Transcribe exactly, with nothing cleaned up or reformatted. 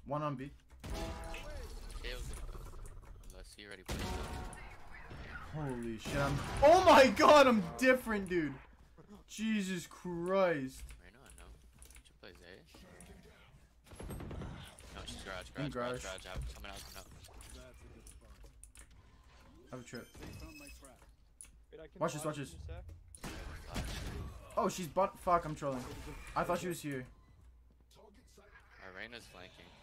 One on B. Unless he already played. Holy shit, I'm... Oh my god, I'm different, dude. Jesus Christ. Right on, no. She plays A. No, she's garage, garage, In garage, garage. garage, out. Coming out, coming out. I have a trip. Wait, I can Watch this, watch in this. a sec. Oh, she's butt. Fuck, I'm trolling. I thought she was here. Our Reyna's flanking.